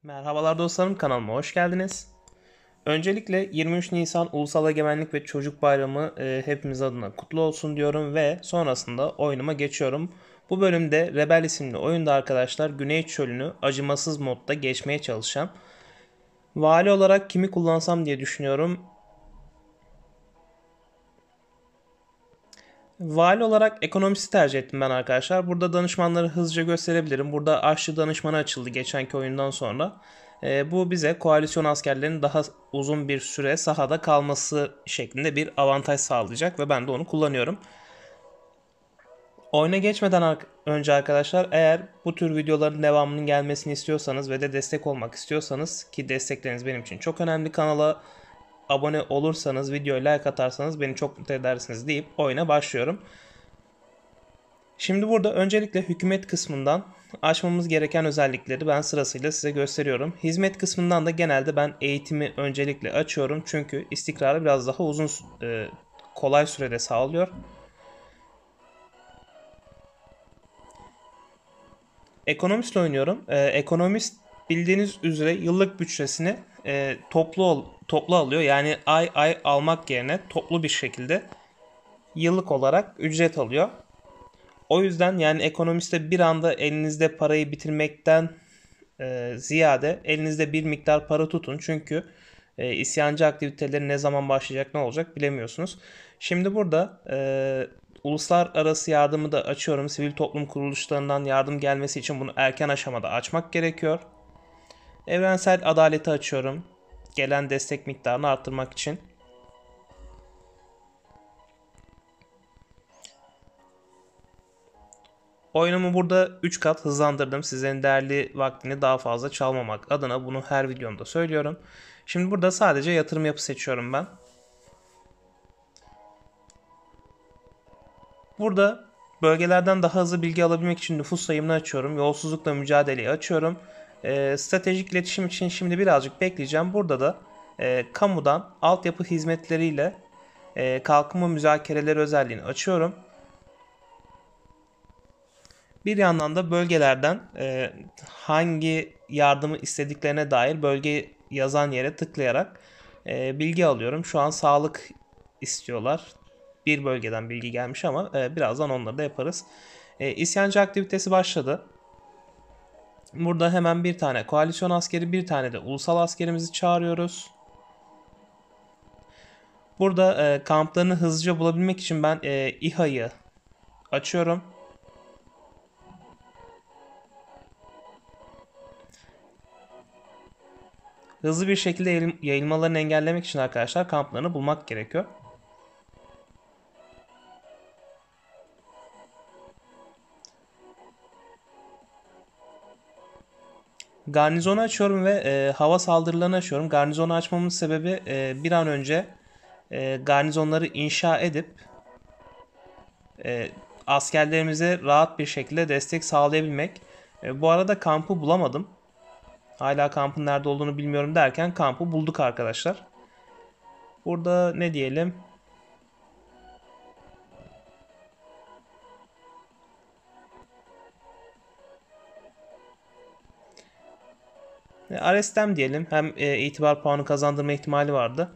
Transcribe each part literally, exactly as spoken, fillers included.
Merhabalar dostlarım, kanalıma hoş geldiniz. Öncelikle yirmi üç Nisan Ulusal Egemenlik ve Çocuk Bayramı e, hepimiz adına kutlu olsun diyorum ve sonrasında oyunuma geçiyorum. Bu bölümde Rebel isimli oyunda arkadaşlar Güney Çölü'nü acımasız modda geçmeye çalışacağım. Vali olarak kimi kullansam diye düşünüyorum. Vali olarak ekonomisti tercih ettim ben arkadaşlar. Burada danışmanları hızlıca gösterebilirim. Burada aşçı danışmanı açıldı geçenki oyundan sonra. E, bu bize koalisyon askerlerinin daha uzun bir süre sahada kalması şeklinde bir avantaj sağlayacak ve ben de onu kullanıyorum. Oyuna geçmeden önce arkadaşlar, eğer bu tür videoların devamının gelmesini istiyorsanız ve de destek olmak istiyorsanız, ki destekleriniz benim için çok önemli, kanala abone olursanız, videoya like atarsanız beni çok mutlu edersiniz deyip oyuna başlıyorum. Şimdi burada öncelikle hükümet kısmından açmamız gereken özellikleri ben sırasıyla size gösteriyorum. Hizmet kısmından da genelde ben eğitimi öncelikle açıyorum. Çünkü istikrarı biraz daha uzun, e, kolay sürede sağlıyor. Ekonomistle oynuyorum. E, ekonomist bildiğiniz üzere yıllık bütçesini e, toplu toplu alıyor. Yani ay ay almak yerine toplu bir şekilde yıllık olarak ücret alıyor. O yüzden yani ekonomiste bir anda elinizde parayı bitirmekten e, ziyade elinizde bir miktar para tutun. Çünkü e, isyancı aktiviteleri ne zaman başlayacak, ne olacak bilemiyorsunuz. Şimdi burada e, uluslararası yardımı da açıyorum. Sivil toplum kuruluşlarından yardım gelmesi için bunu erken aşamada açmak gerekiyor. Evrensel adaleti açıyorum. Gelen destek miktarını arttırmak için. Oyunumu burada üç kat hızlandırdım. Sizlerin değerli vaktini daha fazla çalmamak adına bunu her videomda söylüyorum. Şimdi burada sadece yatırım yapı seçiyorum ben. Burada bölgelerden daha hızlı bilgi alabilmek için nüfus sayımını açıyorum. Yolsuzlukla mücadeleyi açıyorum. E, stratejik iletişim için şimdi birazcık bekleyeceğim. Burada da e, kamudan altyapı hizmetleriyle e, kalkınma müzakereleri özelliğini açıyorum. Bir yandan da bölgelerden e, hangi yardımı istediklerine dair bölge yazan yere tıklayarak e, bilgi alıyorum. Şu an sağlık istiyorlar. Bir bölgeden bilgi gelmiş ama e, birazdan onları da yaparız. E, isyancı aktivitesi başladı. Burada hemen bir tane koalisyon askeri, bir tane de ulusal askerimizi çağırıyoruz. Burada e, kamplarını hızlıca bulabilmek için ben e, İHA'yı açıyorum. Hızlı bir şekilde yayılmalarını engellemek için arkadaşlar kamplarını bulmak gerekiyor. Garnizonu açıyorum ve e, hava saldırılarını açıyorum. Garnizonu açmamın sebebi e, bir an önce e, garnizonları inşa edip e, askerlerimize rahat bir şekilde destek sağlayabilmek. E, bu arada kampı bulamadım. Hala kampın nerede olduğunu bilmiyorum derken kampı bulduk arkadaşlar. Burada ne diyelim? Arestem diyelim. Hem e, itibar puanı kazandırma ihtimali vardı.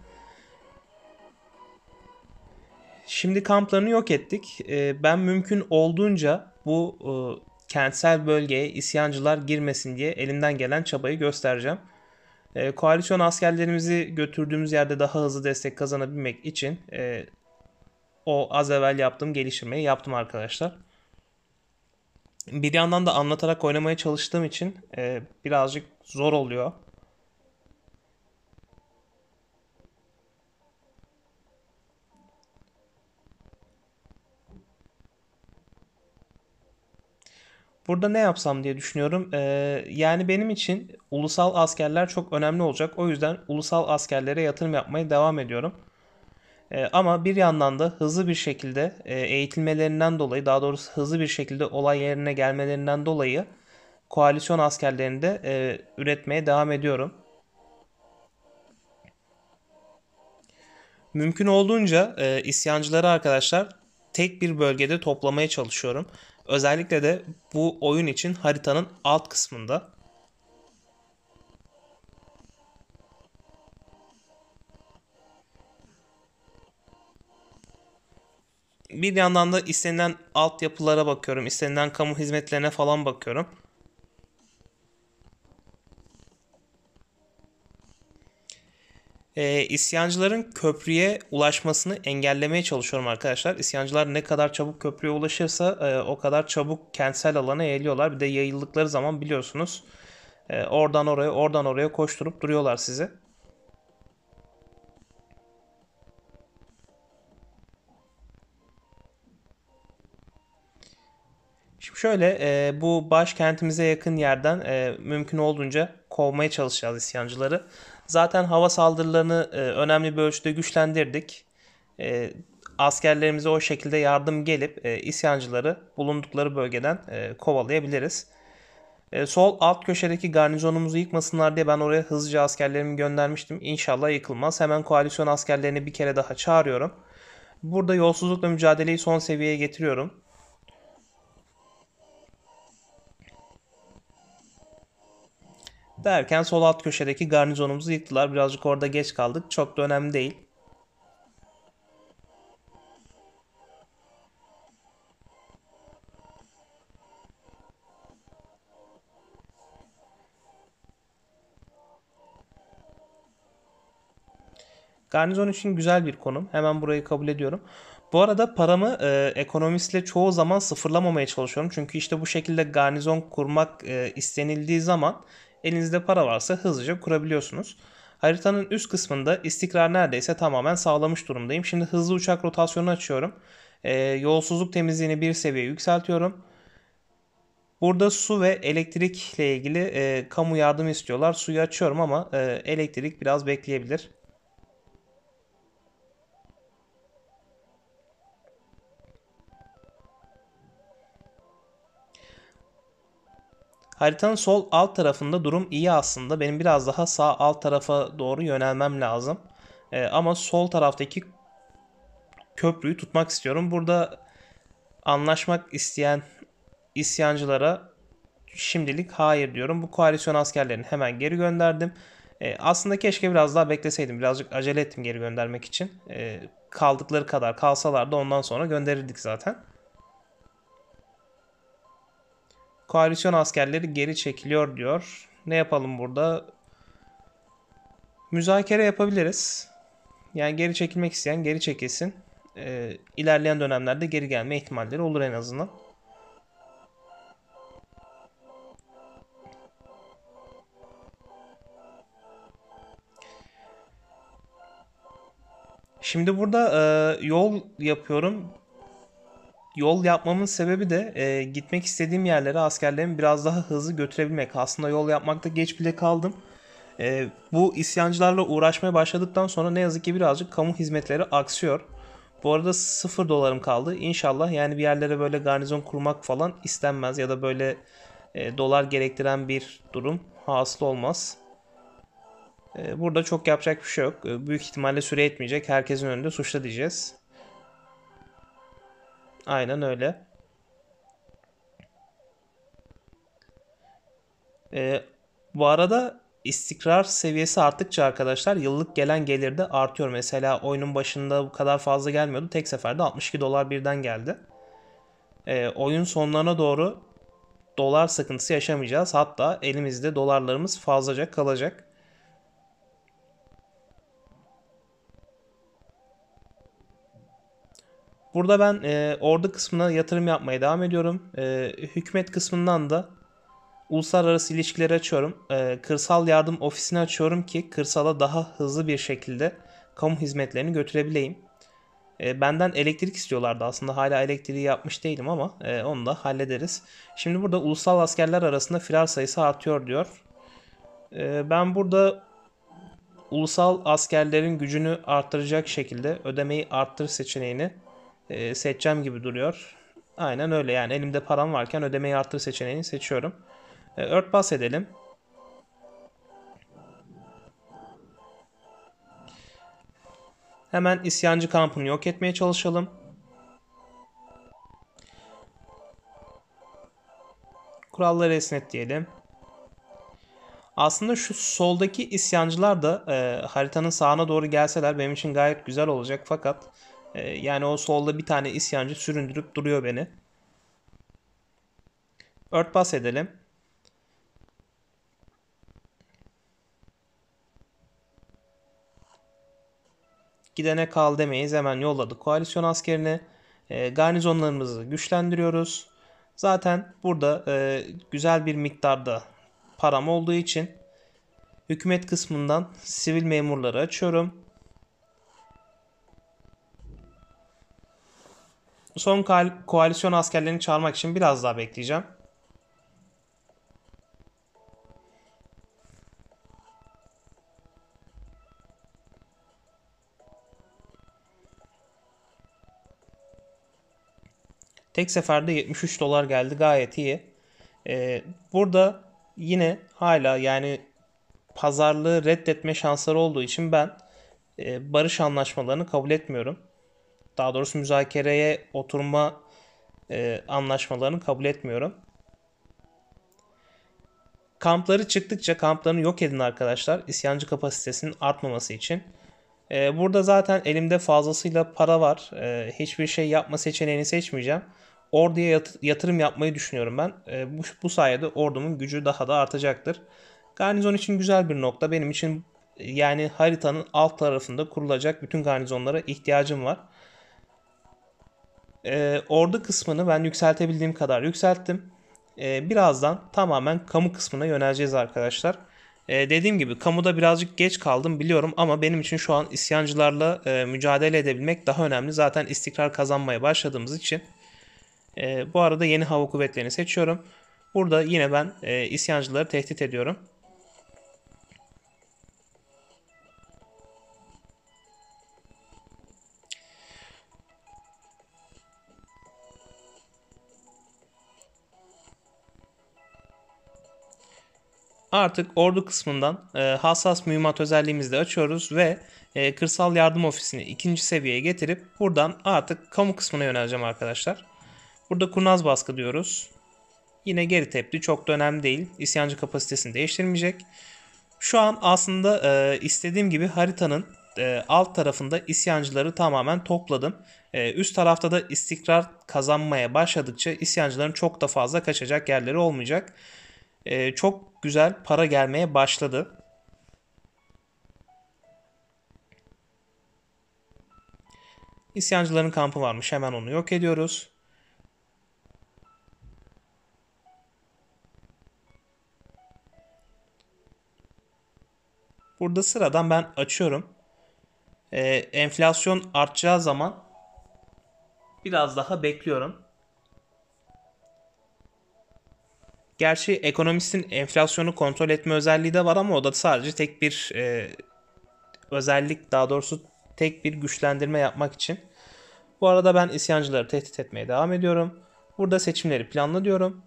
Şimdi kamplarını yok ettik. E, ben mümkün olduğunca bu e, kentsel bölgeye isyancılar girmesin diye elimden gelen çabayı göstereceğim. E, koalisyon askerlerimizi götürdüğümüz yerde daha hızlı destek kazanabilmek için e, o az evvel yaptığım geliştirmeyi yaptım arkadaşlar. Bir yandan da anlatarak oynamaya çalıştığım için e, birazcık zor oluyor. Burada ne yapsam diye düşünüyorum. Ee, yani benim için ulusal askerler çok önemli olacak. O yüzden ulusal askerlere yatırım yapmaya devam ediyorum. Ee, ama bir yandan da hızlı bir şekilde e, eğitilmelerinden dolayı, daha doğrusu hızlı bir şekilde olay yerine gelmelerinden dolayı koalisyon askerlerini de e, üretmeye devam ediyorum. Mümkün olduğunca e, isyancıları arkadaşlar tek bir bölgede toplamaya çalışıyorum. Özellikle de bu oyun için haritanın alt kısmında. Bir yandan da istenilen altyapılara bakıyorum. İstenilen kamu hizmetlerine falan bakıyorum. E, isyancıların köprüye ulaşmasını engellemeye çalışıyorum arkadaşlar. İsyancılar ne kadar çabuk köprüye ulaşırsa e, o kadar çabuk kentsel alana yayılıyorlar. Bir de yayıldıkları zaman biliyorsunuz e, oradan oraya oradan oraya koşturup duruyorlar sizi. Şimdi şöyle e, bu başkentimize yakın yerden e, mümkün olduğunca kovmaya çalışacağız isyancıları. Zaten hava saldırılarını e, önemli bir ölçüde güçlendirdik. E, askerlerimize o şekilde yardım gelip e, isyancıları bulundukları bölgeden e, kovalayabiliriz. E, sol alt köşedeki garnizonumuzu yıkmasınlar diye ben oraya hızlıca askerlerimi göndermiştim. İnşallah yıkılmaz. Hemen koalisyon askerlerini bir kere daha çağırıyorum. Burada yolsuzlukla mücadeleyi son seviyeye getiriyorum. Derken sol alt köşedeki garnizonumuzu yıktılar. Birazcık orada geç kaldık. Çok da önemli değil. Garnizon için güzel bir konum. Hemen burayı kabul ediyorum. Bu arada paramı e, ekonomistle çoğu zaman sıfırlamamaya çalışıyorum. Çünkü işte bu şekilde garnizon kurmak e, istenildiği zaman elinizde para varsa hızlıca kurabiliyorsunuz. Haritanın üst kısmında istikrar neredeyse tamamen sağlamış durumdayım. Şimdi hızlı uçak rotasyonu açıyorum. E, yolsuzluk temizliğini bir seviye yükseltiyorum. Burada su ve elektrikle ilgili e, kamu yardımı istiyorlar. Suyu açıyorum ama e, elektrik biraz bekleyebilir. Haritanın sol alt tarafında durum iyi aslında. Benim biraz daha sağ alt tarafa doğru yönelmem lazım. Ee, ama sol taraftaki köprüyü tutmak istiyorum. Burada anlaşmak isteyen isyancılara şimdilik hayır diyorum. Bu koalisyon askerlerini hemen geri gönderdim. Ee, aslında keşke biraz daha bekleseydim. Birazcık acele ettim geri göndermek için. Ee, kaldıkları kadar kalsalar da ondan sonra gönderirdik zaten. Koalisyon askerleri geri çekiliyor diyor. Ne yapalım burada? Müzakere yapabiliriz. Yani geri çekilmek isteyen geri çekilsin. Ee, ilerleyen dönemlerde geri gelme ihtimalleri olur en azından. Şimdi burada e, yol yapıyorum. Yol yapmamın sebebi de e, gitmek istediğim yerlere askerlerimi biraz daha hızlı götürebilmek. Aslında yol yapmakta geç bile kaldım. E, bu isyancılarla uğraşmaya başladıktan sonra ne yazık ki birazcık kamu hizmetleri aksıyor. Bu arada sıfır dolarım kaldı. İnşallah yani bir yerlere böyle garnizon kurmak falan istenmez ya da böyle e, dolar gerektiren bir durum hasıl olmaz. E, burada çok yapacak bir şey yok. E, büyük ihtimalle süre etmeyecek. Herkesin önünde suçla diyeceğiz. Aynen öyle. E, bu arada istikrar seviyesi arttıkça arkadaşlar yıllık gelen gelir de artıyor. Mesela oyunun başında bu kadar fazla gelmiyordu. Tek seferde altmış iki dolar birden geldi. E, oyun sonlarına doğru dolar sıkıntısı yaşamayacağız. Hatta elimizde dolarlarımız fazlaca kalacak. Burada ben e, ordu kısmına yatırım yapmaya devam ediyorum. E, hükümet kısmından da uluslararası ilişkileri açıyorum. E, kırsal yardım ofisini açıyorum ki kırsala daha hızlı bir şekilde kamu hizmetlerini götürebileyim. E, benden elektrik istiyorlardı aslında. Hala elektriği yapmış değilim ama e, onu da hallederiz. Şimdi burada ulusal askerler arasında firar sayısı artıyor diyor. E, ben burada ulusal askerlerin gücünü arttıracak şekilde ödemeyi arttır seçeneğini e, seçeceğim gibi duruyor. Aynen öyle yani elimde param varken ödemeyi arttır seçeneğini seçiyorum. E, örtbas edelim. Hemen isyancı kampını yok etmeye çalışalım. Kuralları esnet diyelim. Aslında şu soldaki isyancılar da e, haritanın sağına doğru gelseler benim için gayet güzel olacak fakat E, yani o solda bir tane isyancı süründürüp duruyor beni. Örtbas edelim. Gidene kal demeyiz, hemen yolladık koalisyon askerini. E, garnizonlarımızı güçlendiriyoruz. Zaten burada e, güzel bir miktarda param olduğu için hükümet kısmından sivil memurları açıyorum. Son koalisyon askerlerini çağırmak için biraz daha bekleyeceğim. Tek seferde yetmiş üç dolar geldi, gayet iyi. Ee, burada yine hala yani pazarlığı reddetme şansları olduğu için ben e, barış anlaşmalarını kabul etmiyorum. Daha doğrusu müzakereye oturma e, anlaşmalarını kabul etmiyorum. Kampları çıktıkça kamplarını yok edin arkadaşlar. İsyancı kapasitesinin artmaması için. Ee, burada zaten elimde fazlasıyla para var. Ee, hiçbir şey yapma seçeneğini seçmeyeceğim. Orduya yat- yatırım yapmayı düşünüyorum ben. Ee, bu, bu sayede ordumun gücü daha da artacaktır. Garnizon için güzel bir nokta. Benim için yani haritanın alt tarafında kurulacak bütün garnizonlara ihtiyacım var. Ee, ordu kısmını ben yükseltebildiğim kadar yükselttim. Ee, birazdan tamamen kamu kısmına yöneleceğiz arkadaşlar. Ee, dediğim gibi kamuda birazcık geç kaldım biliyorum ama benim için şu an isyancılarla e, mücadele edebilmek daha önemli. Zaten istikrar kazanmaya başladığımız için. E, bu arada yeni hava kuvvetlerini seçiyorum. Burada yine ben e, isyancıları tehdit ediyorum. Artık ordu kısmından e, hassas mühimmat özelliğimizi de açıyoruz ve e, kırsal yardım ofisini ikinci seviyeye getirip buradan artık kamu kısmına yöneleceğim arkadaşlar. Burada kurnaz baskı diyoruz. Yine geri tepti, çok da önemli değil. İsyancı kapasitesini değiştirmeyecek. Şu an aslında e, istediğim gibi haritanın e, alt tarafında isyancıları tamamen topladım. E, üst tarafta da istikrar kazanmaya başladıkça isyancıların çok da fazla kaçacak yerleri olmayacak. E, çok güzel para gelmeye başladı. İsyancıların kampı varmış, hemen onu yok ediyoruz. Burada sıradan ben açıyorum. Ee, enflasyon artacağı zaman biraz daha bekliyorum. Gerçi ekonomistin enflasyonu kontrol etme özelliği de var ama o da sadece tek bir e, özellik, daha doğrusu tek bir güçlendirme yapmak için. Bu arada ben isyancıları tehdit etmeye devam ediyorum. Burada seçimleri planla diyorum.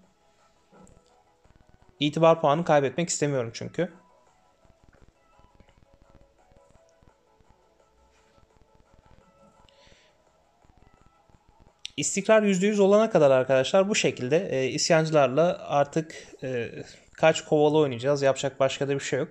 İtibar puanı kaybetmek istemiyorum çünkü. İstikrar yüzde yüz olana kadar arkadaşlar bu şekilde e, isyancılarla artık e, kaç kovalı oynayacağız. Yapacak başka da bir şey yok.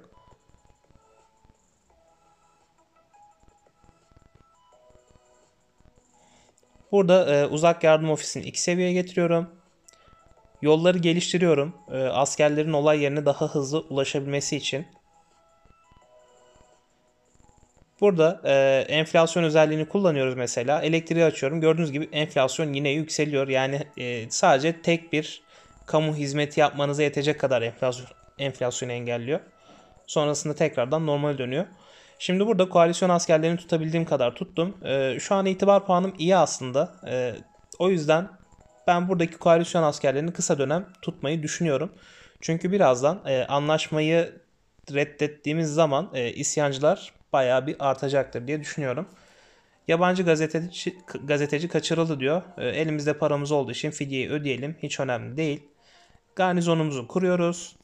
Burada e, uzak yardım ofisini iki seviyeye getiriyorum. Yolları geliştiriyorum. E, askerlerin olay yerine daha hızlı ulaşabilmesi için. Burada e, enflasyon özelliğini kullanıyoruz mesela. Elektriği açıyorum. Gördüğünüz gibi enflasyon yine yükseliyor. Yani e, sadece tek bir kamu hizmeti yapmanıza yetecek kadar enflasyon, enflasyonu engelliyor. Sonrasında tekrardan normal dönüyor. Şimdi burada koalisyon askerlerini tutabildiğim kadar tuttum. E, şu an itibar puanım iyi aslında. E, o yüzden ben buradaki koalisyon askerlerini kısa dönem tutmayı düşünüyorum. Çünkü birazdan e, anlaşmayı reddettiğimiz zaman e, isyancılar bayağı bir artacaktır diye düşünüyorum. Yabancı gazeteci, gazeteci kaçırıldı diyor. E, elimizde paramız olduğu için fidyeyi ödeyelim. Hiç önemli değil. Garnizonumuzu kuruyoruz.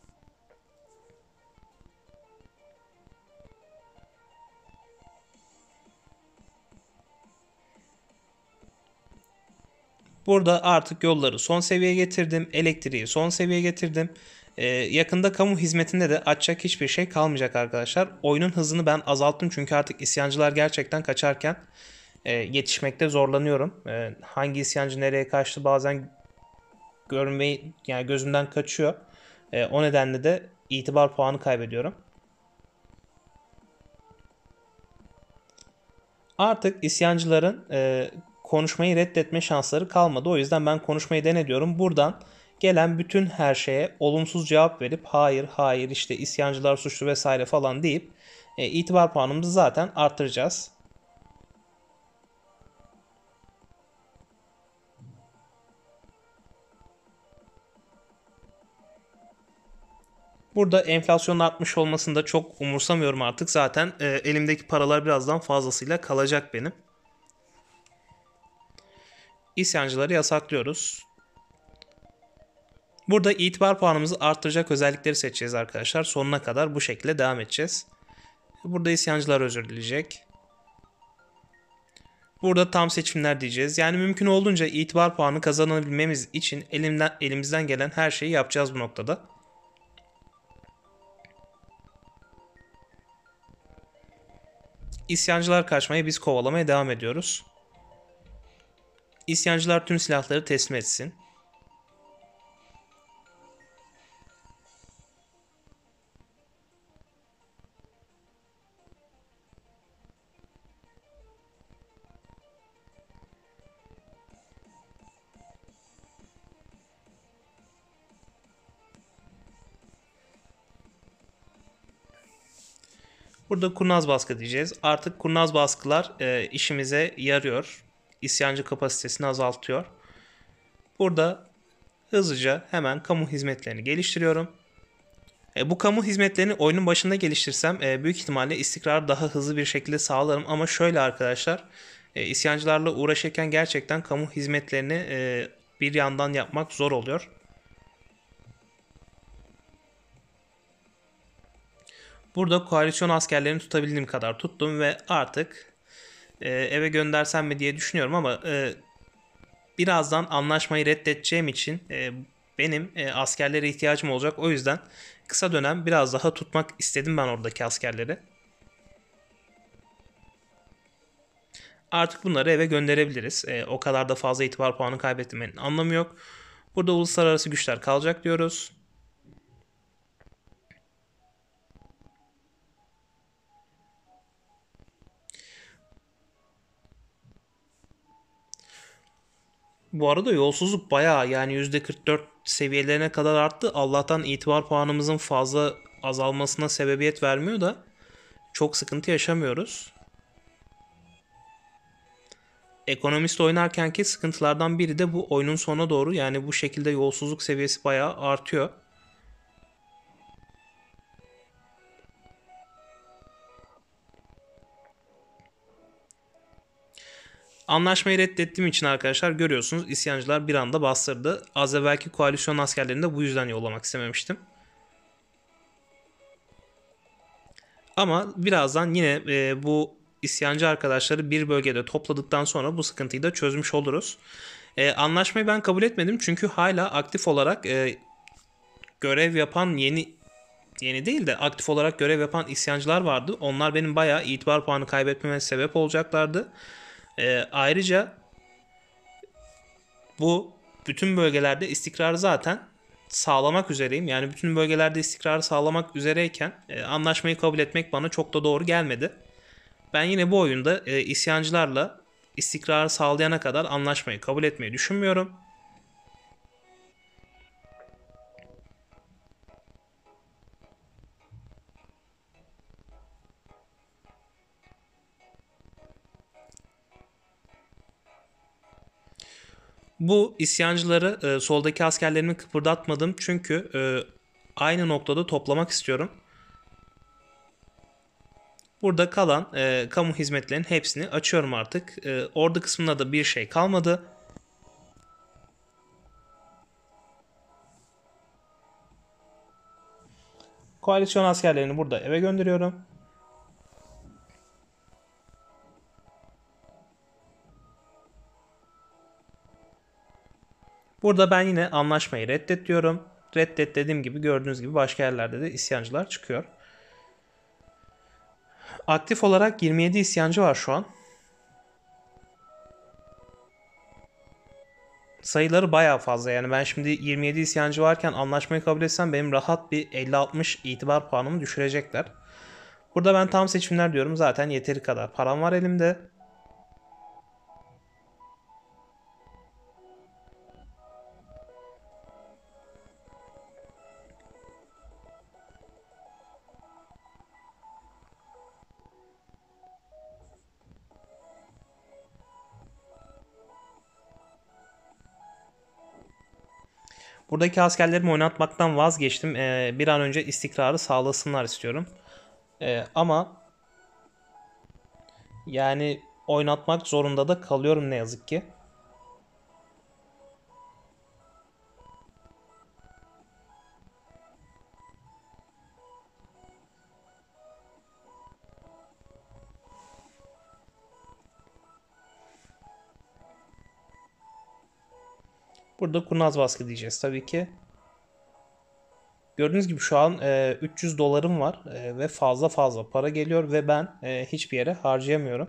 Burada artık yolları son seviyeye getirdim. Elektriği son seviyeye getirdim. Ee, yakında kamu hizmetinde de açacak hiçbir şey kalmayacak arkadaşlar. Oyunun hızını ben azalttım çünkü artık isyancılar gerçekten kaçarken e, yetişmekte zorlanıyorum. E, hangi isyancı nereye kaçtı bazen görmeyi yani gözümden kaçıyor. E, o nedenle de itibar puanı kaybediyorum. Artık isyancıların e, konuşmayı reddetme şansları kalmadı. O yüzden ben konuşmayı denediyorum. Buradan gelen bütün her şeye olumsuz cevap verip hayır hayır işte isyancılar suçlu vesaire falan deyip e, itibar puanımızı zaten arttıracağız. Burada enflasyonun artmış olmasını da çok umursamıyorum artık. Zaten e, elimdeki paralar birazdan fazlasıyla kalacak benim. İsyancıları yasaklıyoruz. Burada itibar puanımızı arttıracak özellikleri seçeceğiz arkadaşlar. Sonuna kadar bu şekilde devam edeceğiz. Burada isyancılar özür dileyecek. Burada tam seçimler diyeceğiz. Yani mümkün olduğunca itibar puanı kazanabilmemiz için elimden, elimizden gelen her şeyi yapacağız bu noktada. İsyancılar kaçmaya biz kovalamaya devam ediyoruz. İsyancılar tüm silahları teslim etsin. Burada kurnaz baskı diyeceğiz. Artık kurnaz baskılar e, işimize yarıyor. İsyancı kapasitesini azaltıyor. Burada hızlıca hemen kamu hizmetlerini geliştiriyorum. E, bu kamu hizmetlerini oyunun başında geliştirsem e, büyük ihtimalle istikrarı daha hızlı bir şekilde sağlarım. Ama şöyle arkadaşlar, e, isyancılarla uğraşırken gerçekten kamu hizmetlerini e, bir yandan yapmak zor oluyor. Burada koalisyon askerlerini tutabildiğim kadar tuttum ve artık e, eve göndersem mi diye düşünüyorum ama e, birazdan anlaşmayı reddedeceğim için e, benim e, askerlere ihtiyacım olacak. O yüzden kısa dönem biraz daha tutmak istedim ben oradaki askerleri. Artık bunları eve gönderebiliriz. E, o kadar da fazla itibar puanı kaybetmenin anlamı yok. Burada uluslararası güçler kalacak diyoruz. Bu arada yolsuzluk bayağı yani yüzde kırk dört seviyelerine kadar arttı. Allah'tan itibar puanımızın fazla azalmasına sebebiyet vermiyor da çok sıkıntı yaşamıyoruz. Ekonomist oynarkenki sıkıntılardan biri de bu oyunun sonuna doğru yani bu şekilde yolsuzluk seviyesi bayağı artıyor. Anlaşmayı reddettiğim için arkadaşlar görüyorsunuz isyancılar bir anda bastırdı. Az evvelki koalisyon askerlerini de bu yüzden yollamak istememiştim. Ama birazdan yine e, bu isyancı arkadaşları bir bölgede topladıktan sonra bu sıkıntıyı da çözmüş oluruz. E, anlaşmayı ben kabul etmedim çünkü hala aktif olarak e, görev yapan yeni yeni değil de aktif olarak görev yapan isyancılar vardı. Onlar benim bayağı itibar puanı kaybetmeme sebep olacaklardı. E, ayrıca bu bütün bölgelerde istikrarı zaten sağlamak üzereyim. Yani bütün bölgelerde istikrarı sağlamak üzereyken e, anlaşmayı kabul etmek bana çok da doğru gelmedi. Ben yine bu oyunda e, isyancılarla istikrarı sağlayana kadar anlaşmayı kabul etmeyi düşünmüyorum. Bu isyancıları e, soldaki askerlerimi kıpırdatmadım çünkü e, aynı noktada toplamak istiyorum. Burada kalan e, kamu hizmetlerinin hepsini açıyorum artık. E, ordu kısmında da bir şey kalmadı. Koalisyon askerlerini burada eve gönderiyorum. Burada ben yine anlaşmayı reddet diyorum. Reddet dediğim gibi gördüğünüz gibi başka yerlerde de isyancılar çıkıyor. Aktif olarak yirmi yedi isyancı var şu an. sayıları bayağı fazla. Yani ben şimdi yirmi yedi isyancı varken anlaşmayı kabul etsem benim rahat bir elli altmış itibar puanımı düşürecekler. Burada ben tam seçimler diyorum. Zaten yeteri kadar param var elimde. Buradaki askerlerimi oynatmaktan vazgeçtim. Ee, bir an önce istikrarı sağlasınlar istiyorum. Ee, ama yani oynatmak zorunda da kalıyorum ne yazık ki. Burada kurnaz baskı diyeceğiz tabii ki. Gördüğünüz gibi şu an e, üç yüz dolarım var e, ve fazla fazla para geliyor ve ben e, hiçbir yere harcayamıyorum.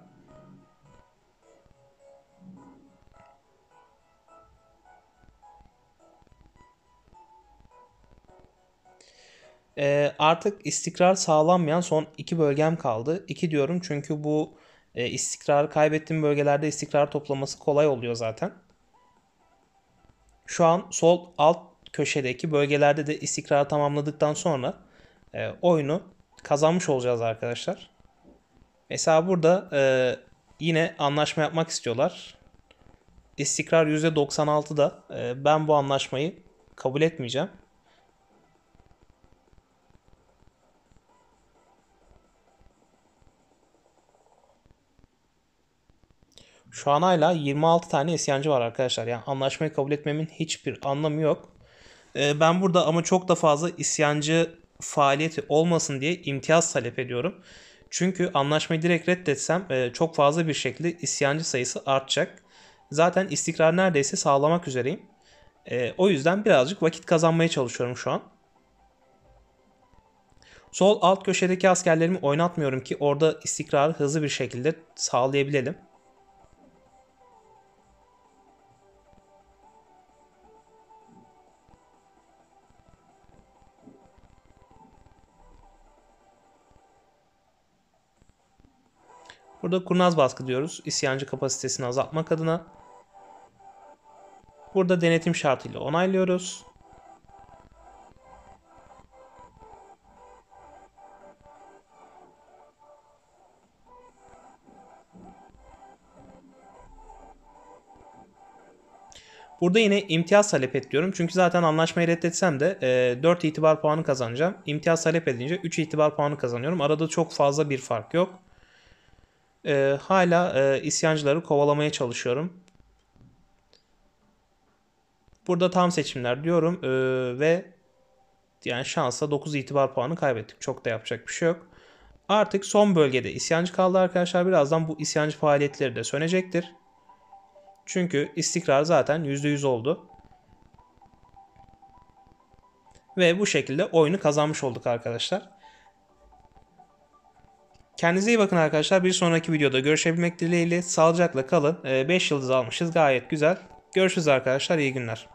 E, artık istikrar sağlanmayan son iki bölgem kaldı. İki diyorum çünkü bu e, istikrarı kaybettiğim bölgelerde istikrar toplaması kolay oluyor zaten. Şu an sol alt köşedeki bölgelerde de istikrarı tamamladıktan sonra e, oyunu kazanmış olacağız arkadaşlar. Mesela burada e, yine anlaşma yapmak istiyorlar. İstikrar yüzde doksan altıda. E, ben bu anlaşmayı kabul etmeyeceğim. Şu an hala yirmi altı tane isyancı var arkadaşlar. Yani anlaşmayı kabul etmemin hiçbir anlamı yok. E, ben burada ama çok da fazla isyancı faaliyeti olmasın diye imtiyaz talep ediyorum. Çünkü anlaşmayı direkt reddetsem e, çok fazla bir şekilde isyancı sayısı artacak. Zaten istikrar neredeyse sağlamak üzereyim. E, o yüzden birazcık vakit kazanmaya çalışıyorum şu an. Sol alt köşedeki askerlerimi oynatmıyorum ki orada istikrarı hızlı bir şekilde sağlayabilelim. Burada kurnaz baskı diyoruz. İsyancı kapasitesini azaltmak adına. Burada denetim şartıyla onaylıyoruz. Burada yine imtiyaz talep et diyorum. Çünkü zaten anlaşmayı reddetsem de e, dört itibar puanı kazanacağım. İmtiyaz talep edince üç itibar puanı kazanıyorum. Arada çok fazla bir fark yok. E, hala e, isyancıları kovalamaya çalışıyorum. Burada tam seçimler diyorum e, ve yani şansla dokuz itibar puanı kaybettik. Çok da yapacak bir şey yok. Artık son bölgede isyancı kaldı arkadaşlar. Birazdan bu isyancı faaliyetleri de sönecektir. Çünkü istikrar zaten yüzde yüz oldu. Ve bu şekilde oyunu kazanmış olduk arkadaşlar. Kendinize iyi bakın arkadaşlar. Bir sonraki videoda görüşebilmek dileğiyle. Sağlıcakla kalın. beş yıldız almışız. Gayet güzel. Görüşürüz arkadaşlar. İyi günler.